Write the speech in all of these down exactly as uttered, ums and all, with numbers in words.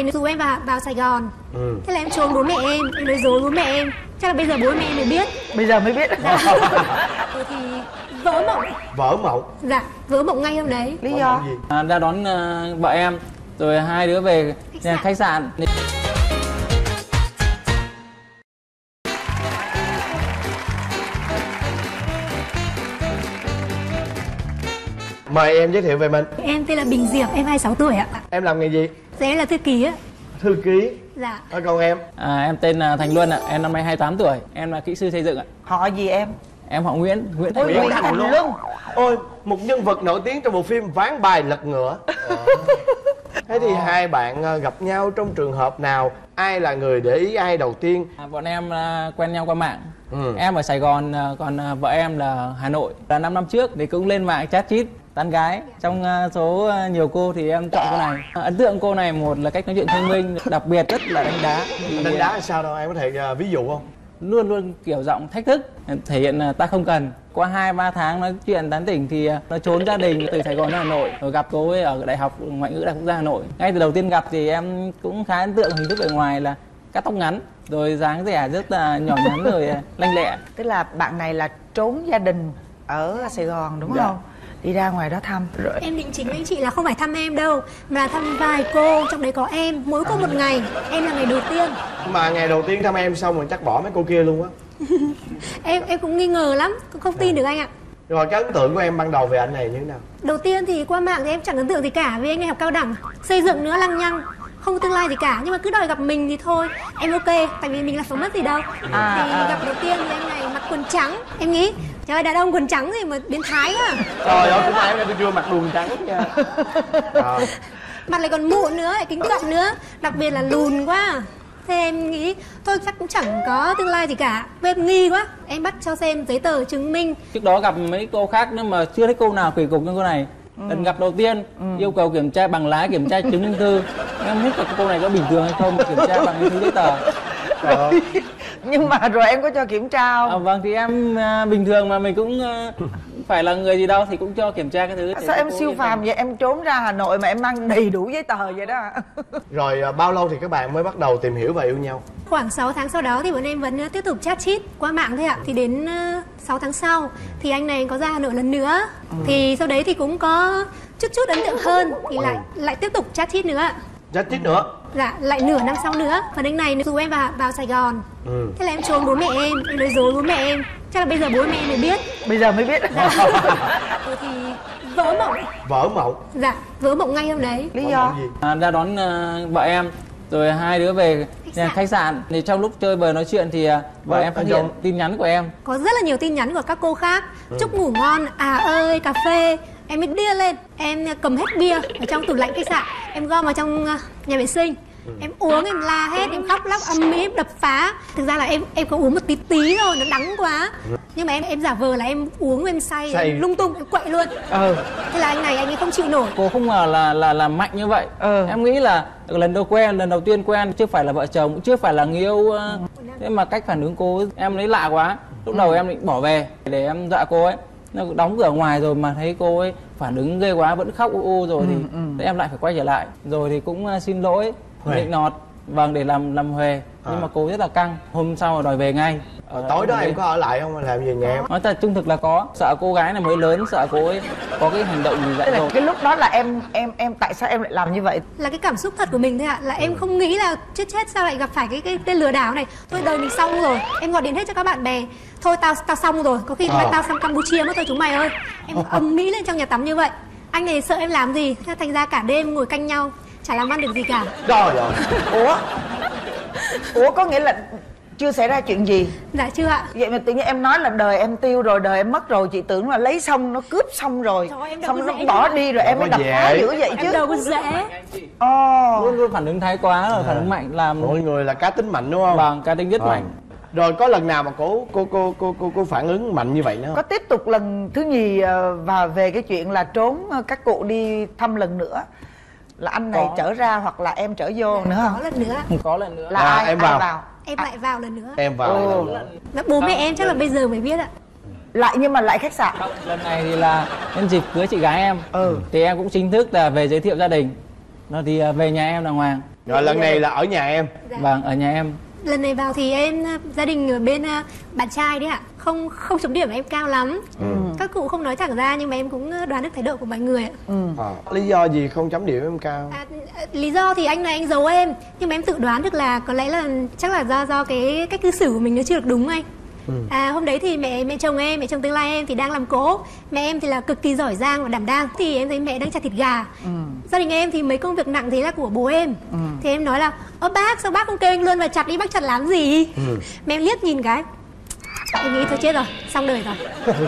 này dù em vào vào Sài Gòn, ừ. thế là em trốn bố mẹ em, em nói dối bố mẹ em. Chắc là bây giờ bố mẹ em mới biết. Bây giờ mới biết. Dạ. Rồi thì vỡ mộng. Vỡ mộng. Dạ, vỡ mộng ngay hôm đấy. Lý do gì? À, ra đón uh, vợ em, rồi hai đứa về Khách sạn. khách sạn. Mời em giới thiệu về mình. Em tên là Bình Diệp, em hai mươi sáu tuổi ạ. Em làm nghề gì? Dạ em là thư ký á. Thư ký. Dạ. Ở còn em? À, em tên là Thành Luân ạ, em năm nay hai mươi tám tuổi, em là kỹ sư xây dựng ạ. họ gì em? Em họ Nguyễn, Nguyễn Thành Ôi, Luân. Nguyễn Thành Luân. Ôi, một nhân vật nổi tiếng trong bộ phim Ván bài lật ngựa. Thế thì hai bạn ờ, gặp nhau trong trường hợp nào? Ai là người để ý ai đầu tiên? À, bọn em uh, quen nhau qua mạng. Ừ. Em ở Sài Gòn, uh, còn uh, vợ em là Hà Nội. Là năm năm trước thì cũng lên mạng chat chít tán gái. Trong uh, số uh, nhiều cô thì em chọn cô này. Uh, ấn tượng cô này, một là cách nói chuyện thông minh, đặc biệt rất là đánh đá. Thì, Đánh đá là sao đâu? Em có thể uh, ví dụ không? Luôn luôn kiểu giọng thách thức, thể hiện là ta không cần. Qua hai ba tháng nói chuyện tán tỉnh thì nó trốn gia đình từ Sài Gòn đến Hà Nội, rồi gặp cô ấy ở Đại học Ngoại ngữ Đại học Quốc gia Hà Nội. Ngay từ đầu tiên gặp thì em cũng khá ấn tượng hình thức bề ngoài là cắt tóc ngắn, rồi dáng vẻ rất là nhỏ nhắn rồi lanh lẹ. Tức là bạn này là trốn gia đình ở Sài Gòn đúng Dạ. không? Đi ra ngoài đó thăm rồi. Em định chính với anh chị là không phải thăm em đâu, mà là thăm vài cô, trong đấy có em. Mỗi cô một ngày, em là ngày đầu tiên. Mà ngày đầu tiên thăm em xong rồi chắc bỏ mấy cô kia luôn á. Em em cũng nghi ngờ lắm, cũng không tin được anh ạ. Rồi cái ấn tượng của em ban đầu về anh này như thế nào? Đầu tiên thì qua mạng thì em chẳng ấn tượng gì cả, vì anh ấy học cao đẳng, xây dựng nữa, lăng nhăng, không có tương lai gì cả. Nhưng mà cứ đòi gặp mình thì thôi, em ok, tại vì mình là sống mất gì đâu. À, Thì à. gặp đầu tiên thì anh này mặc quần trắng, em nghĩ trời ơi, đàn ông quần trắng gì mà biến thái quá. Trời ơi, hôm nay em tôi chưa mặc quần trắng nha. À. Mặt lại còn mụn nữa, lại kính cận nữa, đặc biệt là lùn quá. Thế em nghĩ thôi chắc cũng chẳng có tương lai gì cả. Với em nghi quá, em bắt cho xem giấy tờ chứng minh. Trước đó gặp mấy cô khác nhưng mà chưa thấy cô nào kỳ cục như cô này. Ừ. Lần gặp đầu tiên yêu cầu kiểm tra bằng lái, kiểm tra chứng minh thư. Em không biết là cô này có bình thường hay không, mà kiểm tra bằng những thứ giấy tờ. Trời ơi. Nhưng mà rồi em có cho kiểm tra không? À, vâng thì em à, bình thường mà mình cũng à, phải là người gì đâu thì cũng cho kiểm tra cái thứ. Sao em siêu phàm vậy? Em trốn ra Hà Nội mà em mang đầy đủ giấy tờ vậy đó. Rồi à, bao lâu thì các bạn mới bắt đầu tìm hiểu và yêu nhau? Khoảng sáu tháng sau đó thì bọn em vẫn uh, tiếp tục chat chít qua mạng thôi ạ. Thì đến uh, sáu tháng sau thì anh này có ra Hà Nội lần nữa. Ừ. Thì sau đấy thì cũng có chút chút ấn tượng hơn, thì lại lại tiếp tục chat chít nữa ạ. Chat chít nữa? Dạ, lại nửa năm sau nữa. Và anh này dù em vào vào Sài Gòn, Ừ. thế là em trốn bố mẹ em, em nói dối bố mẹ em. Chắc là bây giờ bố mẹ em mới biết. Bây giờ mới biết. Dạ. Rồi thì vỡ mộng. Vỡ mộng. Dạ, vỡ mộng ngay hôm đấy. Lý Vỡ do mộng gì? À, ra đón uh, vợ em, rồi hai đứa về Khách sạn. khách sạn. Thì trong lúc chơi bời nói chuyện thì uh, vợ Vâng, em phát anh hiện Dũng. tin nhắn của em. Có rất là nhiều tin nhắn của các cô khác. Chúc ngủ ngon, à ơi, cà phê. Em mới điên lên. Em cầm hết bia ở trong tủ lạnh khách sạn, em gom vào trong uh, nhà vệ sinh. Em uống, em la hết, em khóc lóc âm mỹ, em đập phá. Thực ra là em em có uống một tí tí thôi, nó đắng quá. Nhưng mà em em giả vờ là em uống, em say, Say. em lung tung, em quậy luôn. Ừ. Thế là anh này anh ấy không chịu nổi. Cô không ngờ là là là mạnh như vậy. Ừ. Em nghĩ là lần đầu quen, lần đầu tiên quen, chưa phải là vợ chồng, chưa phải là người yêu. Uh, thế mà cách phản ứng cô em thấy lạ quá. Lúc đầu em định bỏ về để em dọa cô ấy. Nó đóng cửa ngoài rồi mà thấy cô ấy phản ứng ghê quá, vẫn khóc u u rồi thì Ừ, ừ. thế em lại phải quay trở lại. Rồi thì cũng uh, xin lỗi, Huề. định nọt, vâng, để làm làm huề. Nhưng À. mà cô rất là căng. Hôm sau đòi về ngay. Ở- Tối đó ở em đây. có ở lại không? Làm về nhà em? Nói thật trung thực là có. Sợ cô gái này mới lớn, sợ cô ấy có cái hành động gì Tức dại là dột. cái lúc đó là em em em tại sao em lại làm như vậy? Là cái cảm xúc thật của mình thôi ạ. Là em không nghĩ là chết chết sao lại gặp phải cái cái tên lừa đảo này. Thôi đời mình xong rồi. Em gọi điện hết cho các bạn bè. Thôi tao tao xong rồi. Có khi À. tao sang Campuchia mất thôi chúng mày ơi. Em ầm mỹ lên trong nhà tắm như vậy. Anh này sợ em làm gì. Thế thành ra cả đêm ngồi canh nhau, chả làm ăn được gì cả. Trời ơi. Ủa? Ủa có nghĩa là chưa xảy ra chuyện gì? Dạ chưa ạ. Vậy mà tự nhiên em nói là đời em tiêu rồi, đời em mất rồi. Chị tưởng là lấy xong, nó cướp xong rồi. Trời ơi, em đâu Xong có nó dễ bỏ đâu. đi rồi em mới Đâu đập có phá dễ. dữ vậy chứ. Em đâu có dễ. Ồ. Luôn luôn phản ứng thái quá rồi, phản ứng mạnh làm. Mọi người là cá tính mạnh đúng không? Vâng, cá tính rất Vâng. mạnh. Rồi có lần nào mà cô cô cô cô cô, cô phản ứng mạnh như vậy nữa không? Có tiếp tục lần thứ nhì ờ, và về cái chuyện là trốn ờ, các cụ đi thăm lần nữa, là anh này Có. trở ra hoặc là em trở vô nữa Có không? lần nữa. Không có lần nữa. Là À, ai em ai vào. vào? Em lại vào lần nữa. Em vào. Ồ. Và bố mẹ em chắc là bây giờ mới biết ạ. Lại nhưng mà lại khách sạn. Không, lần này thì là nhân dịp cưới chị gái em. Ừ. Thì em cũng chính thức là về giới thiệu gia đình. Nó thì à, về nhà em đàng hoàng. Rồi lần này là ở nhà em. Dạ. Vâng, ở nhà em. Lần này vào thì em gia đình ở bên bạn trai đấy ạ, không không chấm điểm em cao lắm. Ừ. Các cụ không nói thẳng ra nhưng mà em cũng đoán được thái độ của mọi người ạ. Ừ. À, lý do gì không chấm điểm em cao? À, lý do thì anh này anh giấu em, nhưng mà em tự đoán được là có lẽ là chắc là do do cái cách cư xử của mình nó chưa được đúng anh. Ừ. À, hôm đấy thì mẹ mẹ chồng em, mẹ chồng tương lai em thì đang làm cỗ, mẹ em thì là cực kỳ giỏi giang và đảm đang, thì em thấy mẹ đang chặt thịt gà. Ừ. Gia đình em thì mấy công việc nặng thế là của bố em. Ừ. Thì em nói là ơ bác sao bác không kêu anh luôn và chặt đi, bác chặt làm gì? Ừ. Mẹ em liếc nhìn cái, em nghĩ thôi chết rồi, xong đời rồi.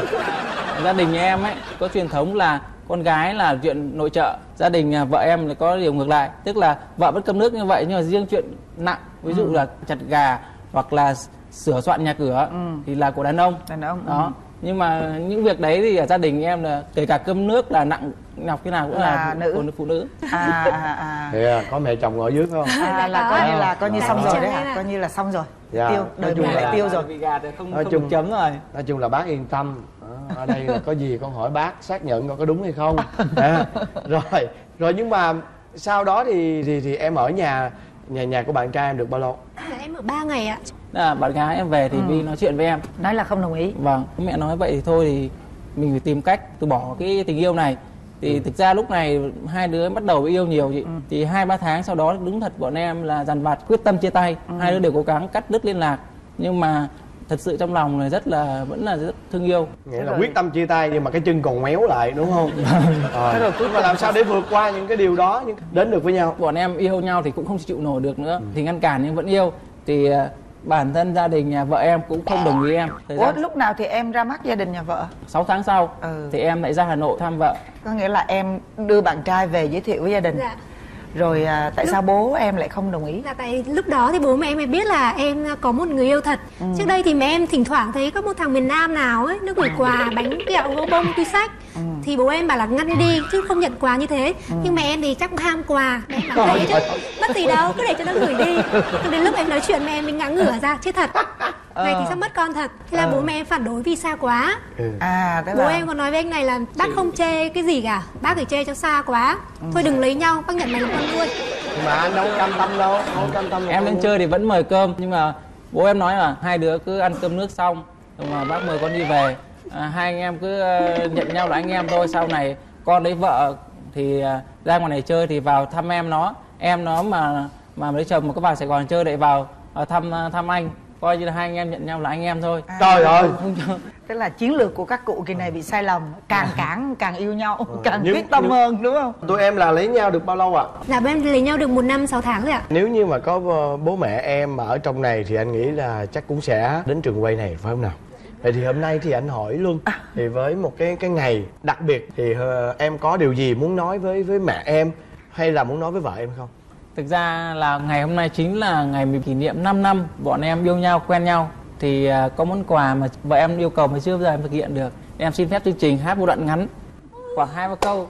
Gia đình em ấy có truyền thống là con gái là chuyện nội trợ, gia đình vợ em là có điều ngược lại, tức là vợ vẫn cơm nước như vậy nhưng mà riêng chuyện nặng, ví dụ ừ. là chặt gà hoặc là sửa soạn nhà cửa ừ. thì là của đàn ông. Đàn ông. Đó. Ừ. Nhưng mà những việc đấy thì ở gia đình em là kể cả cơm nước là nặng nhọc cái nào cũng là, là nữ. của phụ nữ. À à à. Thì à, có mẹ chồng ở dưới phải không? À, là coi như là coi như xong rồi đấy hả? Coi như là xong rồi. Dạ. Tiêu, đời mình lại tiêu rồi. Vì gà thì không, nói không chung được chấm rồi. Nói chung là bác yên tâm. À, ở đây là có gì con hỏi bác xác nhận coi có đúng hay không. À, rồi, rồi nhưng mà sau đó thì thì thì em ở nhà nhà nhà của bạn trai em được bao lâu? Dạ, em ở ba ngày ạ. À, bạn gái em về thì Vi ừ. nói chuyện với em, nói là không đồng ý. Vâng, mẹ nói vậy thì thôi thì mình phải tìm cách từ bỏ cái tình yêu này. Thì ừ. thực ra lúc này hai đứa bắt đầu yêu nhiều chị. Ừ. Thì hai ba tháng sau đó đúng thật bọn em là dằn vặt quyết tâm chia tay. Ừ. Hai đứa đều cố gắng cắt đứt liên lạc, nhưng mà thật sự trong lòng là rất là vẫn là rất thương yêu. Nghĩa là quyết tâm chia tay nhưng mà cái chân còn méo lại đúng không? Rồi. Rồi nhưng mà làm sao để vượt qua những cái điều đó, những đến được với nhau? Bọn em yêu nhau thì cũng không chịu nổi được nữa. Ừ. Thì ngăn cản nhưng vẫn yêu. Thì bản thân gia đình nhà vợ em cũng không đồng ý em. Thời gian... Ủa, lúc nào thì em ra mắt gia đình nhà vợ? sáu tháng sau ừ. thì em lại ra Hà Nội thăm vợ. Có nghĩa là em đưa bạn trai về giới thiệu với gia đình. Dạ. Rồi à, tại lúc... sao bố em lại không đồng ý? Là tại lúc đó thì bố mẹ em mới biết là em có một người yêu thật. Ừ. Trước đây thì mẹ em thỉnh thoảng thấy có một thằng miền Nam nào ấy, nó gửi quà bánh kẹo, gỗ bông, túi xách. Ừ. Thì bố em bảo là ngăn đi chứ không nhận quà như thế. Ừ. Nhưng mẹ em thì chắc cũng ham quà. Mẹ em bảo thế chứ mất gì đâu, cứ để cho nó gửi đi. Còn đến lúc em nói chuyện mẹ em mình ngã ngửa ra, chết thật. Này thì sắp mất con thật. Thế là ờ. bố mẹ em phản đối vì xa quá. Ừ. À, bố là... em còn nói với anh này là bác không chê cái gì cả, bác phải chê cho xa quá. Ừ. Thôi đừng lấy nhau, bác nhận mày làm con nuôi. Mà anh đâu cam tâm đâu, không cam tâm. Em lên chơi thì vẫn mời cơm, nhưng mà bố em nói là hai đứa cứ ăn cơm nước xong rồi mà bác mời con đi về. À, hai anh em cứ uh, nhận nhau là anh em thôi, sau này con lấy vợ thì uh, ra ngoài này chơi thì vào thăm em nó, em nó mà mà lấy chồng mà có vào Sài Gòn chơi lại vào uh, thăm uh, thăm anh, coi như là hai anh em nhận nhau là anh em thôi. À, trời ơi, tức là chiến lược của các cụ kỳ này bị sai lầm, càng cản càng yêu nhau, càng nhưng, quyết tâm nhưng... hơn đúng không? Tụi em là lấy nhau được bao lâu ạ? À? Dạ bọn em lấy nhau được một năm sáu tháng rồi ạ. Nếu như mà có bố mẹ em mà ở trong này thì anh nghĩ là chắc cũng sẽ đến trường quay này phải không nào? Vậy thì hôm nay thì anh hỏi luôn, à. thì với một cái cái ngày đặc biệt thì uh, em có điều gì muốn nói với với mẹ em hay là muốn nói với vợ em không? Thực ra là ngày hôm nay chính là ngày mình kỷ niệm năm năm bọn em yêu nhau, quen nhau. Thì uh, có món quà mà vợ em yêu cầu mà chưa bao giờ em thực hiện được. Em xin phép chương trình hát một đoạn ngắn khoảng hai ba câu.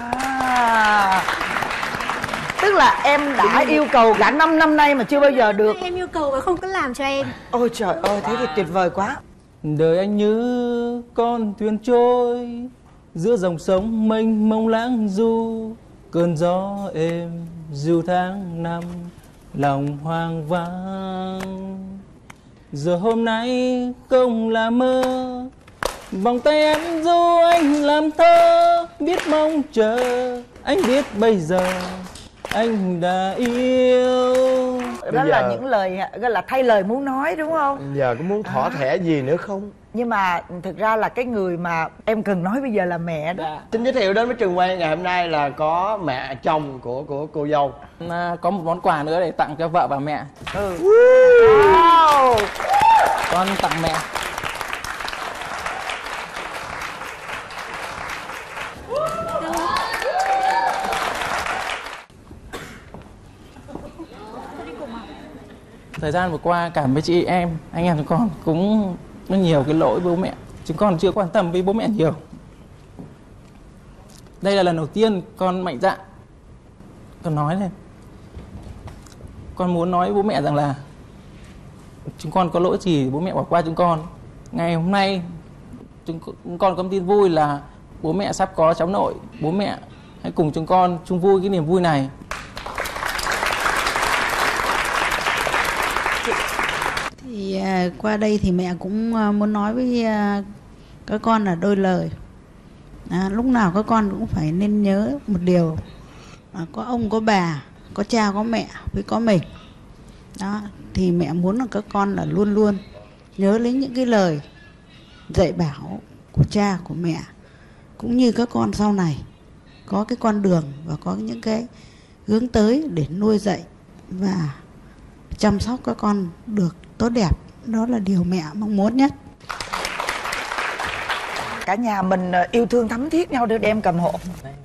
À, tức là em đã yêu cầu cả năm năm nay mà chưa bao giờ được. Em yêu cầu mà không có làm cho em. Ôi trời ơi, thế thì tuyệt vời quá. Đời anh như con thuyền trôi giữa dòng sông mênh mông lãng du, cơn gió êm du tháng năm lòng hoang vắng. Giờ hôm nay không là mơ, vòng tay em du anh làm thơ, biết mong chờ anh biết bây giờ anh đã yêu. Đó bây là giờ... những lời gọi là thay lời muốn nói đúng không? Giờ có muốn thỏ à. thẻ gì nữa không? Nhưng mà thực ra là cái người mà em cần nói bây giờ là mẹ đó. Dạ. Xin giới thiệu đến với trường quay ngày hôm nay là có mẹ chồng của của cô dâu. À, có một món quà nữa để tặng cho vợ và mẹ. Ừ. Wow. Con tặng mẹ. Thời gian vừa qua cảm với chị em, anh em chúng con cũng có nhiều cái lỗi với bố mẹ. Chúng con chưa quan tâm với bố mẹ nhiều. Đây là lần đầu tiên con mạnh dạn con nói lên. Con muốn nói với bố mẹ rằng là chúng con có lỗi gì bố mẹ bỏ qua chúng con. Ngày hôm nay chúng con có tin vui là bố mẹ sắp có cháu nội. Bố mẹ hãy cùng chúng con chung vui cái niềm vui này. Thì à, qua đây thì mẹ cũng à, muốn nói với à, các con là đôi lời. À, lúc nào các con cũng phải nên nhớ một điều, à, có ông có bà, có cha có mẹ với có mình. Đó, thì mẹ muốn là các con là luôn luôn nhớ lấy những cái lời dạy bảo của cha của mẹ, cũng như các con sau này có cái con đường và có những cái hướng tới để nuôi dạy và chăm sóc các con được tốt đẹp. Đó là điều mẹ mong muốn nhất. Cả nhà mình yêu thương thấm thiết nhau, đưa đem cầm hộ.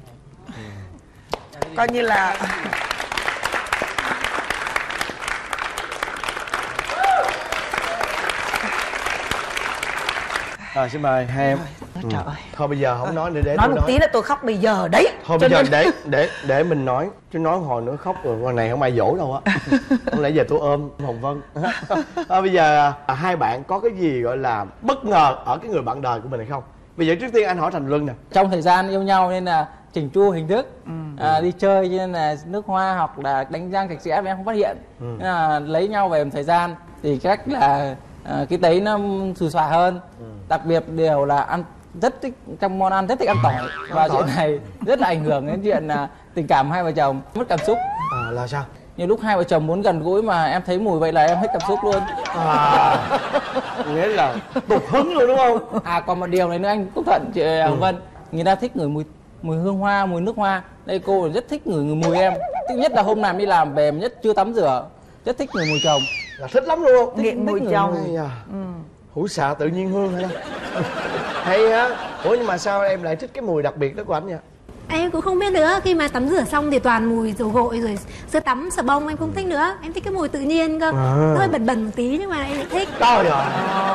Coi như là Rồi xin mời hai em. Ôi, ừ. trời ơi. Thôi bây giờ không nói nữa, để nói tôi một nói. tí là tôi khóc bây giờ đấy. Thôi Cho bây giờ nên- để để để mình nói, chứ nói hồi nữa khóc rồi con này không ai dỗ đâu á. Không lẽ giờ tôi ôm Hồng Vân. À, bây giờ à, hai bạn có cái gì gọi là bất ngờ ở cái người bạn đời của mình hay không? Bây giờ trước tiên anh hỏi Thành Luân nè. Trong thời gian yêu nhau nên là chỉnh chu hình thức, à, đi chơi cho nên là nước hoa hoặc là đánh răng sạch sẽ em không phát hiện. Ừ. Nên là lấy nhau về một thời gian thì cách là à, cái tấy nó xù xòa hơn. Ừ. Đặc biệt điều là ăn rất thích, trong món ăn rất thích ăn tỏi, và chuyện này rất là ảnh hưởng đến chuyện là tình cảm hai vợ chồng, mất cảm xúc. À, là sao? Nhiều lúc hai vợ chồng muốn gần gũi mà em thấy mùi vậy là em hết cảm xúc luôn. À, nghĩa là tụt hứng luôn đúng không? À còn một điều này nữa anh Quốc Thuận, chị Hồng Vân, người ta thích ngửi mùi mùi hương hoa, mùi nước hoa. Đây cô rất thích ngửi người mùi em. Thứ nhất là hôm nào đi làm về mà nhất chưa tắm rửa, rất thích ngửi mùi chồng. Là thích lắm luôn không? Nghiện mùi thích chồng. Hay à. Hũ xạ tự nhiên hương hay đó. Hay á. Ủa nhưng mà sao em lại thích cái mùi đặc biệt đó của anh nha? Em cũng không biết nữa, khi mà tắm rửa xong thì toàn mùi dầu gội rồi sữa tắm, xà bông em không thích nữa. Em thích cái mùi tự nhiên cơ. À. Nó hơi bẩn bẩn một tí nhưng mà em lại thích. Trời ơi.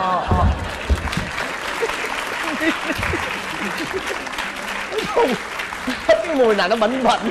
Không thích cái mùi nào nó bẩn bẩn.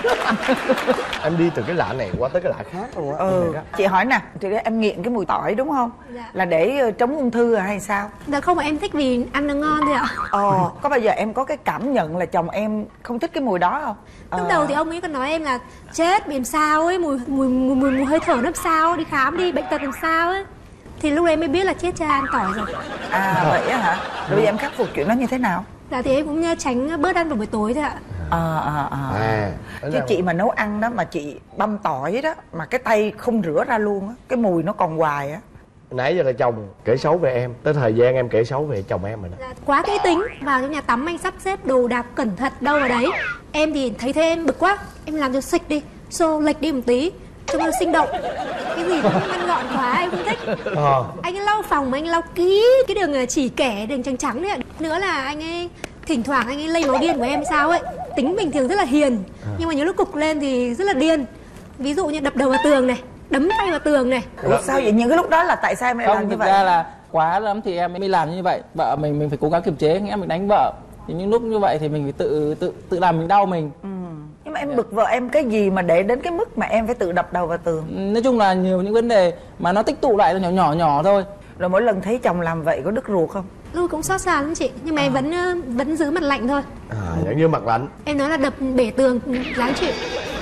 Em đi từ cái lạ này qua tới cái lạ khác luôn á. Ừ. Chị hỏi nè, thì em nghiện cái mùi tỏi đúng không? Dạ. Là để ờ, chống ung thư à hay sao? Dạ không, mà em thích vì ăn nó ngon thôi ạ. Ờ, có bao giờ em có cái cảm nhận là chồng em không thích cái mùi đó không? Lúc Ờ. đầu thì ông ấy còn nói em là chết bị làm sao ấy, mùi mùi mùi, mùi, mùi hơi thở nó làm sao, đi khám đi, bệnh tật làm sao ấy. Thì lúc đấy em mới biết là chết cha ăn tỏi rồi. À vậy á hả? Rồi bây giờ em khắc phục chuyện đó như thế nào? Dạ thì em cũng tránh bớt ăn vào buổi tối thôi ạ. À à à. À, Chứ chị mà nấu ăn đó mà chị băm tỏi đó mà cái tay không rửa ra luôn á, cái mùi nó còn hoài á. nãy giờ là chồng kể xấu về em, tới thời gian em kể xấu về chồng em rồi đó. Dạ, quá kỹ tính, vào trong nhà tắm anh sắp xếp đồ đạc cẩn thận đâu vào đấy. Em thì thấy thế em bực quá, em làm cho sạch đi, xô lệch đi một tí, trông nó sinh động. Cái gì cũng ngăn gọn quá em không thích. Ờ. Anh ấy lau phòng mà anh lau kỹ cái đường chỉ kẻ, đường trắng trắng đấy ạ. Nữa là anh ấy thỉnh thoảng anh ấy lây máu điên của em sao ấy. Tính bình thường rất là hiền, nhưng mà những lúc cục lên thì rất là điên. Ví dụ như đập đầu vào tường này, đấm tay vào tường này. Ủa sao vậy? Những cái lúc đó là tại sao em lại làm Không, như thực vậy? ra là quá lắm thì em mới làm như vậy. Vợ mình mình phải cố gắng kiềm chế, em mình đánh vợ. Thì những lúc như vậy thì mình phải tự tự tự làm mình đau mình. Ừ. Nhưng mà em bực vợ em cái gì mà để đến cái mức mà em phải tự đập đầu vào tường? Nói chung là nhiều những vấn đề mà nó tích tụ lại là nhỏ nhỏ nhỏ thôi. Rồi mỗi lần thấy chồng làm vậy có đứt ruột không? Lúc cũng xót xa lắm chị, nhưng mà em vẫn ờ, vẫn giữ mặt lạnh thôi. À, giống như mặt lạnh. Em nói là đập bể tường đáng chịu.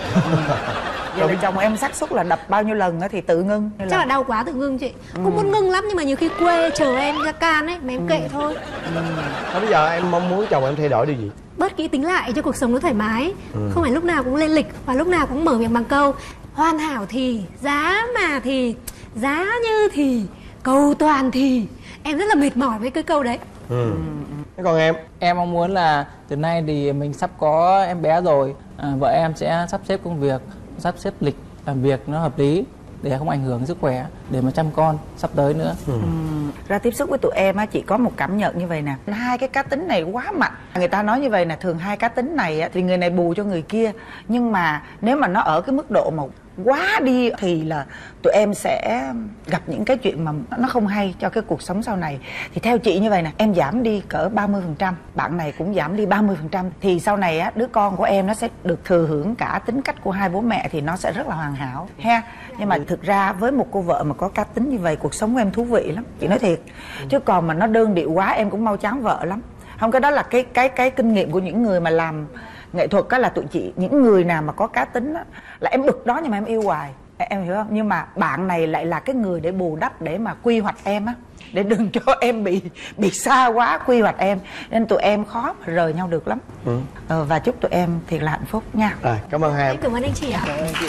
Vậy là chồng em xác suất là đập bao nhiêu lần á thì tự ngưng? Hay Chắc là đau quá tự ngưng chị. Cũng muốn ngưng lắm nhưng mà nhiều khi quê chờ em ra can ấy mà em kệ thôi. Thôi bây giờ em mong muốn chồng em thay đổi điều gì? Bớt kỹ tính lại cho cuộc sống nó thoải mái. Không phải lúc nào cũng lên lịch và lúc nào cũng mở miệng bằng câu hoàn hảo thì, giá mà thì, giá như thì, cầu toàn thì. Em rất là mệt mỏi với cái câu đấy. Ừ. Thế còn em? Em mong muốn là từ nay thì mình sắp có em bé rồi, à, vợ em sẽ sắp xếp công việc, sắp xếp lịch làm việc nó hợp lý để không ảnh hưởng sức khỏe, để mà chăm con sắp tới nữa. Ừ. Ra tiếp xúc với tụi em á, chị có một cảm nhận như vậy nè, hai cái cá tính này quá mạnh. Người ta nói như vậy nè, thường hai cá tính này á, thì người này bù cho người kia. Nhưng mà nếu mà nó ở cái mức độ mà quá đi thì là tụi em sẽ gặp những cái chuyện mà nó không hay cho cái cuộc sống sau này. Thì theo chị như vậy nè, em giảm đi cỡ ba mươi phần trăm, bạn này cũng giảm đi ba mươi phần trăm, thì sau này á, đứa con của em nó sẽ được thừa hưởng cả tính cách của hai bố mẹ, thì nó sẽ rất là hoàn hảo ha. Nhưng mà thực ra với một cô vợ mà có cá tính như vậy, cuộc sống của em thú vị lắm, chị nói thiệt. Chứ còn mà nó đơn điệu quá em cũng mau chán vợ lắm. Không, cái đó là cái cái cái kinh nghiệm của những người mà làm nghệ thuật á, là tụi chị, những người nào mà có cá tính á, là em bực đó nhưng mà em yêu hoài. Em hiểu không? Nhưng mà bạn này lại là cái người để bù đắp, để mà quy hoạch em á, để đừng cho em bị bị xa quá quy hoạch em, nên tụi em khó mà rời nhau được lắm. Ừ. Ờ, và chúc tụi em thiệt là hạnh phúc nha. À, cảm ơn hai em. Cảm ơn anh chị ạ.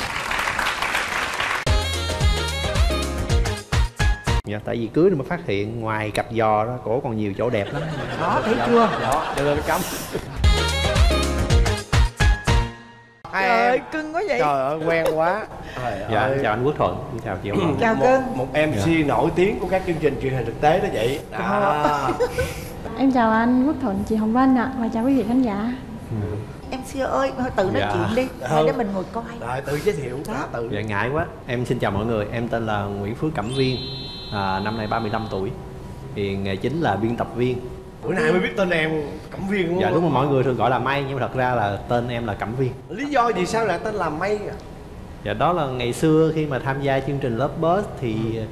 Dạ, tại vì cưới rồi mới phát hiện ngoài cặp giò đó cổ còn nhiều chỗ đẹp lắm. Đó, thấy chưa? Đó, được rồi, cắm. Hai Trời ơi, em cưng quá vậy. trời ơi quen quá. Trời Dạ, ơi. chào anh Quốc Thuận, chào chị Hồng. Chào một, cưng. một em xê nổi tiếng của các chương trình truyền hình thực tế đó vậy. Đó. Em chào anh Quốc Thuận, chị Hồng Vân ạ, và chào quý vị khán giả. Em xưa ơi, thôi tự nói Dạ. chuyện đi, hai đứa mình ngồi coi. Rồi tự giới thiệu đã tự. Dạ, ngại quá. Em xin chào mọi người, em tên là Nguyễn Phước Cẩm Viên, à, năm nay ba mươi lăm tuổi. Thì nghề chính là biên tập viên. Bữa nay mới biết tên em Cẩm Viên đúng không? Dạ đúng rồi, mọi người thường gọi là May nhưng mà thật ra là tên em là Cẩm Viên. Lý do gì sao lại tên là May? Dạ đó là ngày xưa khi mà tham gia chương trình Love Buzz thì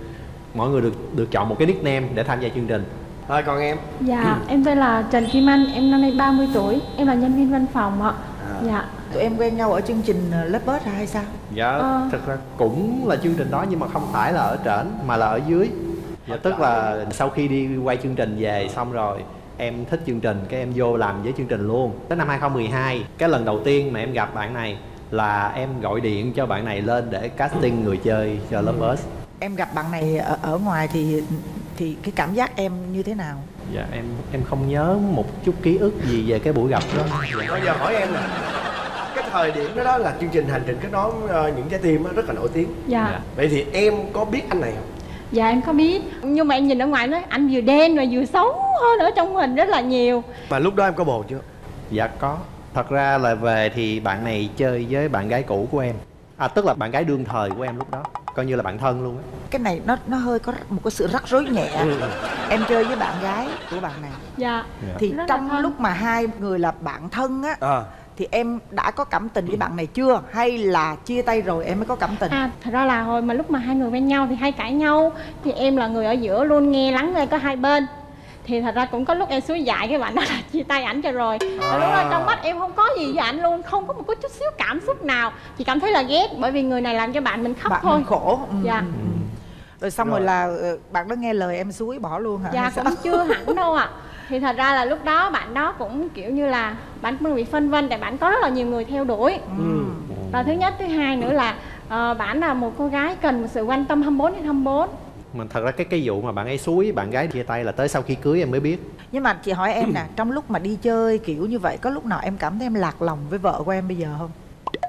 mọi người được được chọn một cái nickname để tham gia chương trình. Rồi còn em? Dạ, em tên là Trần Kim Anh, em năm nay ba mươi tuổi, em là nhân viên văn phòng ạ. À. Dạ. Tụi em quen nhau ở chương trình Love Buzz hay sao? Dạ, Ờ. thật ra cũng là chương trình đó nhưng mà không phải là ở trển mà là ở dưới. Dạ, tức là sau khi đi quay chương trình về xong rồi em thích chương trình, cái em vô làm với chương trình luôn. Tới năm hai không một hai, cái lần đầu tiên mà em gặp bạn này là em gọi điện cho bạn này lên để casting người chơi cho Love Buzz. Em gặp bạn này ở, ở ngoài thì thì cái cảm giác em như thế nào? Dạ em em không nhớ một chút ký ức gì về cái buổi gặp đó. Dạ. Bây giờ hỏi em nè, cái thời điểm đó, đó là chương trình Hành Trình Kết Nối uh, Những Trái Tim đó, rất là nổi tiếng. Dạ. Dạ. Vậy thì em có biết anh này không? Dạ em có biết, nhưng mà em nhìn ở ngoài nói anh vừa đen và vừa xấu hơn ở trong hình rất là nhiều. Mà lúc đó em có bồ chưa? Dạ có. Thật ra là về thì bạn này chơi với bạn gái cũ của em. À tức là bạn gái đương thời của em lúc đó, coi như là bạn thân luôn á. Cái này nó nó hơi có một cái sự rắc rối nhẹ. Em chơi với bạn gái của bạn này Dạ. thì Rất là trong thân. lúc mà hai người là bạn thân á, À. thì em đã có cảm tình với bạn này chưa, hay là chia tay rồi em mới có cảm tình? À, thật ra là hồi mà lúc mà hai người quen nhau thì hay cãi nhau, thì em là người ở giữa luôn nghe lắng nghe có hai bên. Thì thật ra cũng có lúc em suối dại cái bạn đó là chia tay ảnh cho rồi. Và lúc đó trong mắt em không có gì với ảnh luôn, không có một chút xíu cảm xúc nào, chỉ cảm thấy là ghét bởi vì người này làm cho bạn mình khóc Bạn thôi. mình khổ. Ừ. Dạ. Ừ. Rồi xong rồi. rồi là ờ, bạn đó nghe lời em suối bỏ luôn hả? Dạ Hay sao? cũng chưa hẳn đâu ạ. Thì thật ra là lúc đó bạn đó cũng kiểu như là bạn cũng bị phân vân, tại bạn có rất là nhiều người theo đuổi. Ừ. Và thứ nhất, thứ hai nữa là uh, bạn là một cô gái cần một sự quan tâm hai mươi bốn trên hai mươi bốn. Mà thật ra cái cái vụ mà bạn ấy xúi bạn gái chia tay là tới sau khi cưới em mới biết. Nhưng mà chị hỏi em nè, trong lúc mà đi chơi kiểu như vậy, có lúc nào em cảm thấy em lạc lòng với vợ của em bây giờ không?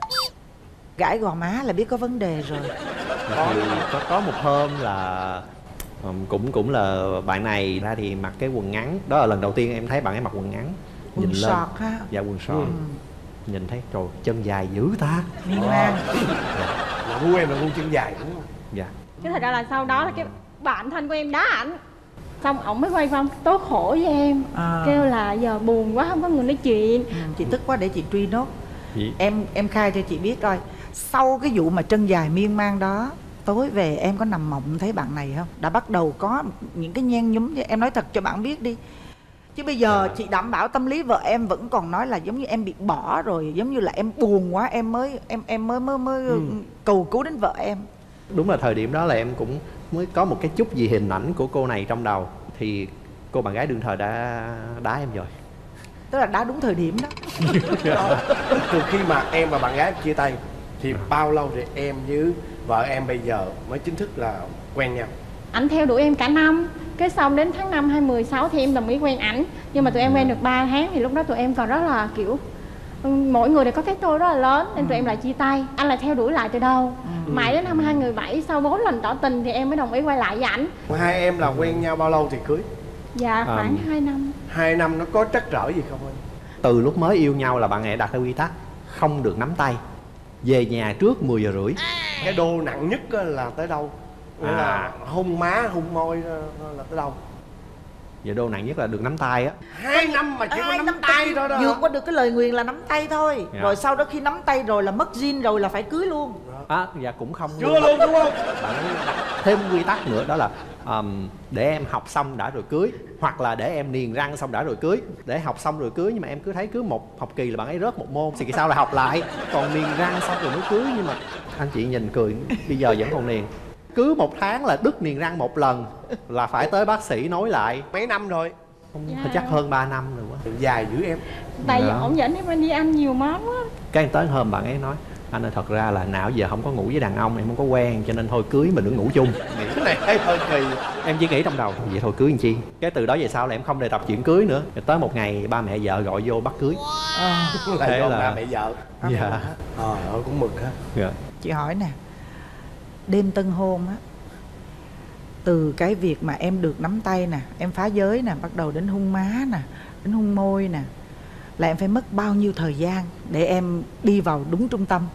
Gãi gò má là biết có vấn đề rồi. Thì có có một hôm là um, cũng cũng là bạn này ra thì mặc cái quần ngắn, đó là lần đầu tiên em thấy bạn ấy mặc quần ngắn. Quần Nhìn sọt ha. Dạ quần sọt. Ừ. Nhìn thấy trời chân dài dữ ta. Miên man. Là gu em là gu chân dài đúng không? Dạ. Chứ thật ra là sau đó là cái bạn thân của em đá ảnh, xong ổng mới quay phong tố khổ với em. À. Kêu là giờ buồn quá không có người nói chuyện. Ừ, chị tức quá để chị truy nốt. Gì? Em em khai cho chị biết coi, sau cái vụ mà chân dài miên man đó, tối về em có nằm mộng thấy bạn này không? Đã bắt đầu có những cái nhen nhúm, em nói thật cho bạn biết đi. Chứ bây giờ chị đảm bảo tâm lý vợ em vẫn còn nói là giống như em bị bỏ rồi, giống như là em buồn quá em mới em em mới mới mới ừ. cầu cứu đến vợ em. Đúng là thời điểm đó là em cũng mới có một cái chút gì hình ảnh của cô này trong đầu, thì cô bạn gái đương thời đã đá em rồi. Tức là đã đúng thời điểm đó. Từ khi mà em và bạn gái chia tay thì bao lâu thì em với vợ em bây giờ mới chính thức là quen nhau? Ảnh theo đuổi em cả năm, cái xong đến tháng năm hai mười sáu thì em đồng ý quen ảnh. Nhưng mà tụi em quen được ba tháng thì lúc đó tụi em còn rất là kiểu mỗi người đều có cái tôi rất là lớn, nên tụi em lại chia tay. Anh lại theo đuổi lại từ đâu. ừ. Mãi đến năm hai không một bảy sau bốn lần tỏ tình thì em mới đồng ý quay lại với ảnh. Hai em là quen nhau bao lâu thì cưới? Dạ khoảng Um, hai năm. Hai năm nó có trắc trở gì không anh? Từ lúc mới yêu nhau là bạn ấy đặt ra quy tắc không được nắm tay, về nhà trước mười giờ rưỡi. Cái đô nặng nhất á là tới đâu? Nghĩa À. là hôn má, hôn môi là tới đâu? Dạ đô nặng nhất là được nắm tay á. Hai năm mà chỉ có Ai nắm tay thôi đó. vượt qua được cái lời nguyền là nắm tay thôi. Dạ. Rồi sau đó khi nắm tay rồi là mất zin rồi là phải cưới luôn. À, dạ cũng không Chưa luôn đúng không? bạn ấy đặt thêm quy tắc nữa, đó là um, để em học xong đã rồi cưới, hoặc là để em niềng răng xong đã rồi cưới. Để học xong rồi cưới, nhưng mà em cứ thấy cứ một học kỳ là bạn ấy rớt một môn thì kỳ sau là học lại, còn niềng răng xong rồi mới cưới. Nhưng mà Anh chị nhìn cười bây giờ vẫn còn niềng. Cứ một tháng là đứt niềng răng một lần là phải tới bác sĩ nối lại. Mấy năm rồi? Dạ. Chắc hơn ba năm rồi quá. Dài dữ em. Tại vì Dạ. ổng dẫn em đi ăn nhiều món á. Cái tới hôm bạn ấy nói anh ơi, thật ra là não giờ không có ngủ với đàn ông, em không có quen, cho nên thôi cưới mình đừng ngủ chung. Cái này thấy hơi kỳ. Em chỉ nghĩ trong đầu vậy thôi cưới làm chi. Cái từ đó về sau là em không đề cập chuyện cưới nữa. Rồi tới một ngày ba mẹ vợ gọi vô bắt cưới. À, Là Thế do là- ba mẹ vợ. Dạ. Ờ ơi cũng mừng ha. Dạ. chị hỏi nè, đêm tân hôn á, từ cái việc mà em được nắm tay nè, em phá giới nè, bắt đầu đến hôn má nè, đến hôn môi nè, là em phải mất bao nhiêu thời gian để em đi vào đúng trung tâm?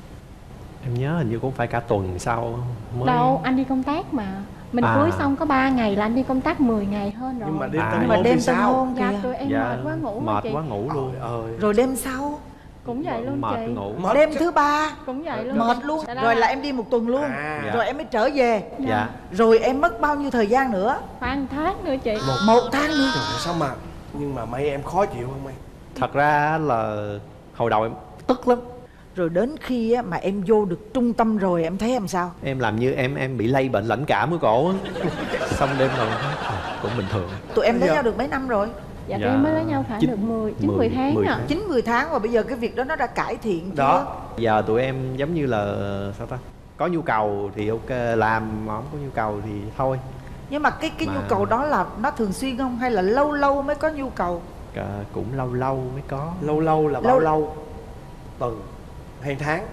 Em nhớ hình như cũng phải cả tuần sau mới. Đâu, anh đi công tác mà. Mình À. cưới xong có ba ngày là anh đi công tác mười ngày hơn rồi. Nhưng mà đêm À. tân Nhưng mà hôn đêm thì tân sao? hôn Dạ, kìa. tụi em Dạ, mệt quá ngủ mà mệt chị. quá ngủ luôn. Trời ơi. Rồi đêm sau, Cũng vậy luôn Mệt chị. ngủ. Mệt đêm chứ. thứ ba Cũng vậy luôn. mệt luôn, Dạ, đó rồi là em đi một tuần luôn. À. Dạ. Rồi em mới trở về, Dạ. rồi em mất bao nhiêu thời gian nữa? Khoảng tháng nữa chị. Một tháng nữa. Trời ơi, sao mà. Nhưng mà mấy em khó chịu không em? Thật ra là hồi đầu em tức lắm. Rồi đến khi á, mà em vô được trung tâm rồi em thấy em sao? Em làm như em em bị lây bệnh lãnh cảm ở cổ á. Xong đêm rồi à, cũng bình thường. Tụi em lấy Dạ. nhau được mấy năm rồi? Dạ, Dạ. tụi em mới lấy nhau khoảng Chín- được mười, chín mười- mười tháng mười à. tháng. chín mười tháng, và bây giờ cái việc đó nó đã cải thiện chưa? Đó. Giờ tụi em giống như là sao ta, có nhu cầu thì ok làm, mà không có nhu cầu thì thôi. Nhưng mà cái cái Mà- nhu cầu đó là nó thường xuyên không, hay là lâu lâu mới có nhu cầu? À, cũng lâu lâu mới có. Lâu lâu là bao Lâu- lâu? Tuần hay tháng?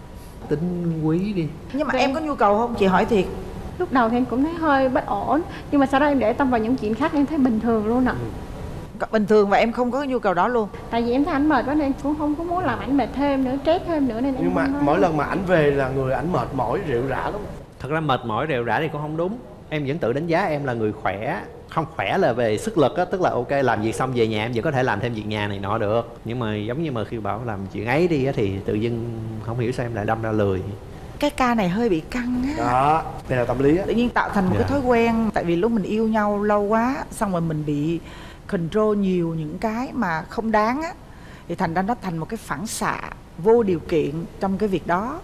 Tính quý đi. Nhưng mà Vậy- em có nhu cầu không, chị hỏi thiệt? Lúc đầu thì em cũng thấy hơi bất ổn, nhưng mà sau đó em để tâm vào những chuyện khác em thấy bình thường luôn ạ. Còn bình thường và em không có cái nhu cầu đó luôn? Tại vì em thấy ảnh mệt quá nên em cũng không có muốn làm ảnh mệt thêm nữa, stress thêm nữa nên em Nhưng mà không nói. mỗi lần mà ảnh về là người ảnh mệt mỏi rệu rã lắm. Thật ra mệt mỏi rệu rã thì cũng không đúng. Em vẫn tự đánh giá em là người khỏe. Không khỏe là về sức lực á, tức là ok làm việc xong về nhà em vẫn có thể làm thêm việc nhà này nọ được. Nhưng mà giống như mà khi bảo làm chuyện ấy đi á, thì tự dưng không hiểu sao em lại đâm ra lười. Cái ca này hơi bị căng á. Đó, đây là tâm lý á. Tự nhiên tạo thành một Dạ. cái thói quen. Tại vì lúc mình yêu nhau lâu quá, xong rồi mình bị control nhiều những cái mà không đáng á, thì thành ra nó thành một cái phản xạ vô điều kiện trong cái việc đó.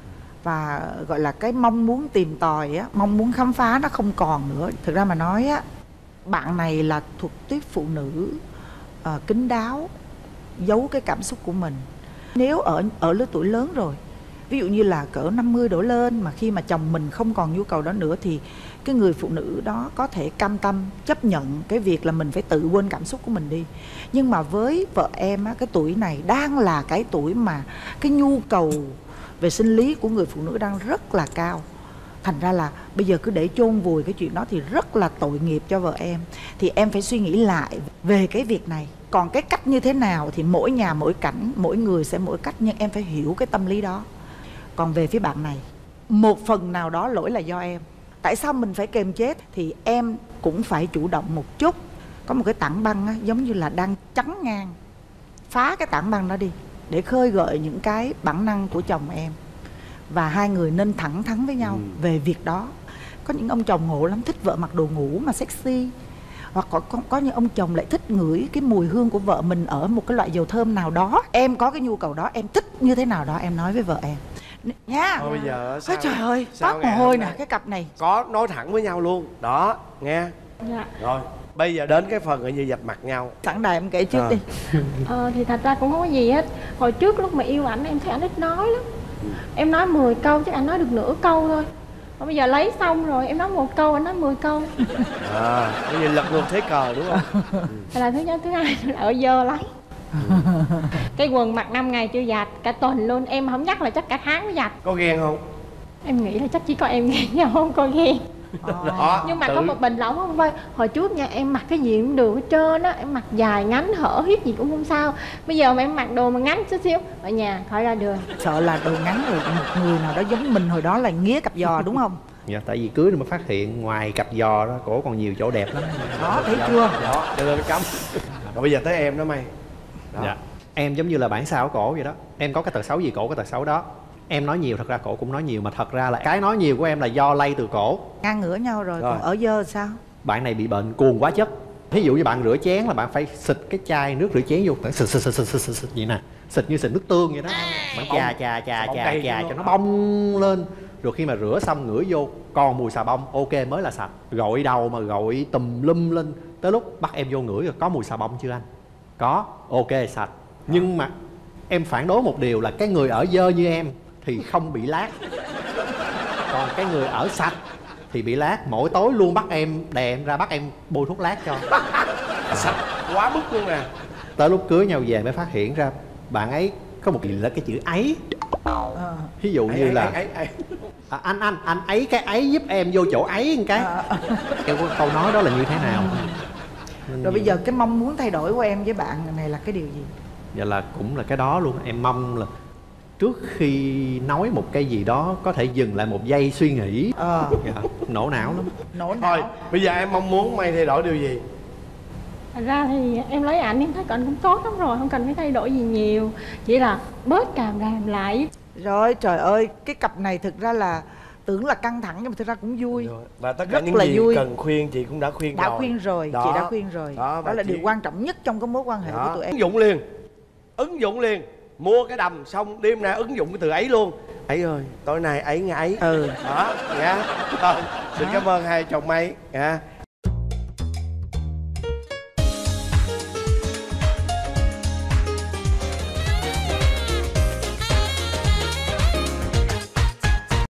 Và gọi là cái mong muốn tìm tòi á, mong muốn khám phá nó không còn nữa. Thực ra mà nói á, bạn này là thuộc tiếp phụ nữ uh, kín đáo, giấu cái cảm xúc của mình. Nếu ở ở lứa tuổi lớn rồi, ví dụ như là cỡ năm mươi đổ lên, mà khi mà chồng mình không còn nhu cầu đó nữa, thì cái người phụ nữ đó có thể cam tâm chấp nhận cái việc là mình phải tự quên cảm xúc của mình đi. Nhưng mà với vợ em á, cái tuổi này đang là cái tuổi mà cái nhu cầu về sinh lý của người phụ nữ đang rất là cao. Thành ra là bây giờ cứ để chôn vùi cái chuyện đó thì rất là tội nghiệp cho vợ em. Thì em phải suy nghĩ lại về cái việc này. Còn cái cách như thế nào thì mỗi nhà mỗi cảnh, mỗi người sẽ mỗi cách, nhưng em phải hiểu cái tâm lý đó. Còn về phía bạn này, một phần nào đó lỗi là do em. Tại sao mình phải kềm chế? Thì em cũng phải chủ động một chút. Có một cái tảng băng á, giống như là đang chắn ngang. Phá cái tảng băng đó đi, để khơi gợi những cái bản năng của chồng em. Và hai người nên thẳng thắn với nhau Ừ. về việc đó. Có những ông chồng ngộ lắm, thích vợ mặc đồ ngủ mà sexy. Hoặc có, có, có những ông chồng lại thích ngửi cái mùi hương của vợ mình ở một cái loại dầu thơm nào đó. Em có cái nhu cầu đó, em thích như thế nào đó, em nói với vợ em nha. Thôi bây giờ sao? Ôi trời ơi, sao toát ngày mồ hôi hôm nè, nay? cái cặp này. Có nói thẳng với nhau luôn. Đó, nghe. Dạ. Rồi, bây giờ đến cái phần gọi như dập mặt nhau. Sẵn đài em kể trước À. đi. Ờ, thì thật ra cũng không có gì hết. Hồi trước lúc mà yêu ảnh em thấy ảnh ít nói lắm. Em nói mười câu chứ anh nói được nửa câu thôi. Còn bây giờ lấy xong rồi em nói một câu, anh nói mười câu. À, bây giờ lật ngược thế cờ đúng không? Thế là thứ nhất, thứ hai là ở dơ lắm. Cái quần mặc năm ngày chưa giặt, cả tuần luôn. Em không nhắc là chắc cả tháng mới giặt. Có ghen không? Em nghĩ là chắc chỉ có em ghen nhau không có ghen. Đó, Nhưng mà tự- có một bình là ổng không vơi. Hồi trước nha em mặc cái gì cũng được hết trơn á. Em mặc dài ngắn hở hiếp gì cũng không sao. Bây giờ mà em mặc đồ mà ngắn chút xíu ở nhà khỏi ra đường. Sợ là đồ ngắn rồi một người nào đó giống mình hồi đó là nghía cặp giò đúng không? Dạ, tại vì cưới rồi mới phát hiện ngoài cặp giò đó cổ còn nhiều chỗ đẹp lắm. Đó, thấy chưa? Đó, cho nên nó cấm. Rồi bây giờ tới em đó mày. Đó. Dạ. Em giống như là bản sao của cổ vậy đó. Em có cái tật xấu gì cổ có tật xấu đó. Em nói nhiều, thật ra cổ cũng nói nhiều. Mà thật ra là cái nói nhiều của em là do lây từ cổ. Ngang ngửa nhau rồi, Rồi. còn ở dơ sao? Bạn này bị bệnh cuồng quá chất. Ví dụ như bạn rửa chén là bạn phải xịt cái chai nước rửa chén vô, bạn xịt xịt xịt xịt xịt xịt vậy nè. xịt như xịt nước tương vậy đó. Bạn chà chà chà chà chà cho nó bong lên. Rồi khi mà rửa xong ngửi vô còn mùi xà bông, ok mới là sạch. Gội đầu mà gội tùm lum lên, tới lúc bắt em vô ngửi rồi có mùi xà bông chưa anh? Có, ok sạch. Nhưng mà em phản đối một điều là cái người ở dơ như em thì không bị lát, còn cái người ở sạch thì bị lát. Mỗi tối luôn bắt em đè em ra, bắt em bôi thuốc lát cho. Sạch quá mức luôn nè. Tới lúc cưới nhau về mới phát hiện ra bạn ấy có một gì là cái chữ ấy. Ví dụ như ấy, là ấy, ấy, ấy. À, anh anh anh ấy cái ấy giúp em vô chỗ ấy một cái. Em có câu nói đó là như thế nào? Nên Rồi bây nhiều- giờ cái mong muốn thay đổi của em với bạn này là cái điều gì? Dạ là cũng là cái đó luôn. Em mong là trước khi nói một cái gì đó có thể dừng lại một giây suy nghĩ. Ờ. Dạ, nổ não lắm. Nổ Thôi não. bây giờ em mong muốn May thay đổi điều gì? Thật ra thì em lấy ảnh em thấy ảnh cũng tốt lắm rồi, không cần phải thay đổi gì nhiều, chỉ là bớt càm ràm lại. Rồi trời ơi, cái cặp này thực ra là tưởng là căng thẳng nhưng mà thực ra cũng vui. Rồi. Và tất cả Rất những là gì vui. cần khuyên chị cũng đã khuyên Đã rồi. khuyên rồi, Đó. chị đã khuyên rồi. Đó, Đó, và là chị- điều quan trọng nhất trong cái mối quan hệ Đó. của tụi em. Ứng dụng liền. Ứng dụng liền. Mua cái đầm xong đêm nay ứng dụng cái từ ấy luôn. Ấy ơi, tối nay ấy nghe ấy. Ừ. Đó, nha. Rồi, xin cảm ơn hai chồng May nha.